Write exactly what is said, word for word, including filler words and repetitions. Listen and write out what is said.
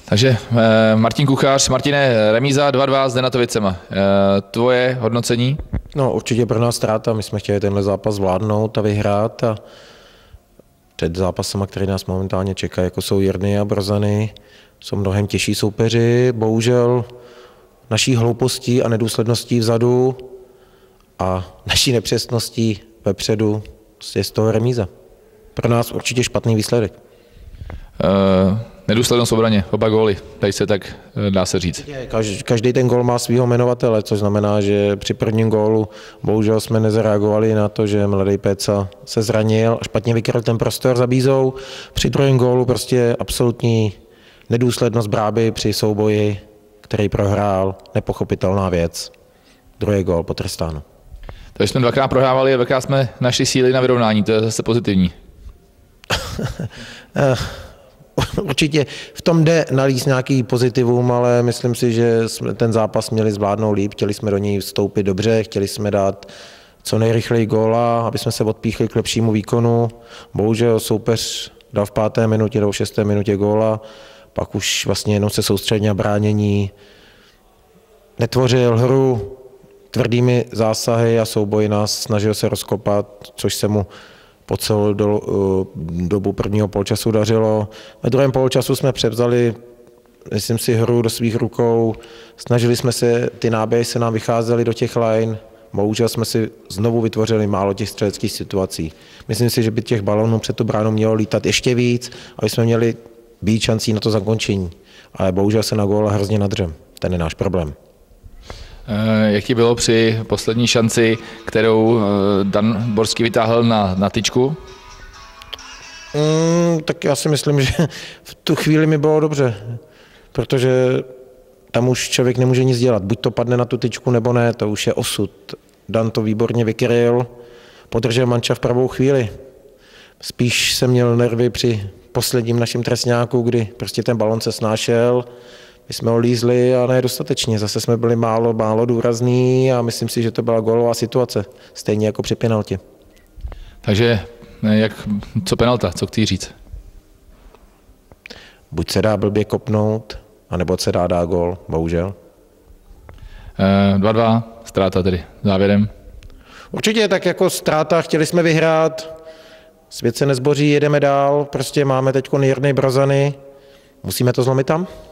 Takže eh, Martin Kuchař, Martine, remíza dva dva s Denatovicema. Eh, tvoje hodnocení? No určitě pro nás ztráta, my jsme chtěli tenhle zápas zvládnout a vyhrát a před zápasama, které nás momentálně čekají, jako jsou Jirny a Brzany, jsou mnohem těžší soupeři, bohužel naší hloupostí a nedůsledností vzadu a naší nepřesností vepředu je z toho remíza. Pro nás určitě špatný výsledek. Uh, nedůslednost v obraně, oba góly, tady se tak dá se říct. Každý, každý ten gól má svého jmenovatele, což znamená, že při prvním gólu bohužel jsme nezareagovali na to, že mladý Péca se zranil a špatně vykryl ten prostor za Bízou. Při druhém gólu prostě absolutní nedůslednost Bráby při souboji, který prohrál, nepochopitelná věc. Druhý gól potrestáno. Takže jsme dvakrát prohrávali a dvakrát jsme našli síly na vyrovnání, to je zase pozitivní. Určitě v tom jde nalíst nějaký pozitivum, ale myslím si, že jsme ten zápas měli zvládnout líp, chtěli jsme do něj vstoupit dobře, chtěli jsme dát co nejrychleji góla, aby jsme se odpíchli k lepšímu výkonu. Bohužel soupeř dal v páté minutě nebo v šesté minutě góla, pak už vlastně jenom se soustředil na bránění, netvořil hru tvrdými zásahy a souboji nás snažil se rozkopat, což se mu po celou do, dobu prvního poločasu dařilo. Ve druhém poločasu jsme převzali, myslím si, hru do svých rukou. Snažili jsme se, ty náběhy se nám vycházely do těch line. Bohužel jsme si znovu vytvořili málo těch střeleckých situací. Myslím si, že by těch balónů před tu bránou mělo lítat ještě víc, aby jsme měli víc šancí na to zakončení. Ale bohužel se na góla hrozně nadřem. Ten je náš problém. Jak ti bylo při poslední šanci, kterou Dan Borský vytáhl na, na tyčku? Mm, tak já si myslím, že v tu chvíli mi bylo dobře, protože tam už člověk nemůže nic dělat. Buď to padne na tu tyčku, nebo ne, to už je osud. Dan to výborně vykryl, podržel manča v pravou chvíli. Spíš jsem měl nervy při posledním našem trestňáku, kdy prostě ten balon se snášel. My jsme ho lízli a ne dostatečně. Zase jsme byli málo, málo důrazní a myslím si, že to byla gólová situace. Stejně jako při penaltě. Takže jak, co penalta, co chci říct? Buď se dá blbě kopnout, anebo se dá dá gól, bohužel. dva dva, ztráta tedy, závěrem. Určitě tak jako ztráta, chtěli jsme vyhrát, svět se nezboří, jedeme dál, prostě máme teď Jirny, Brazany, musíme to zlomit tam.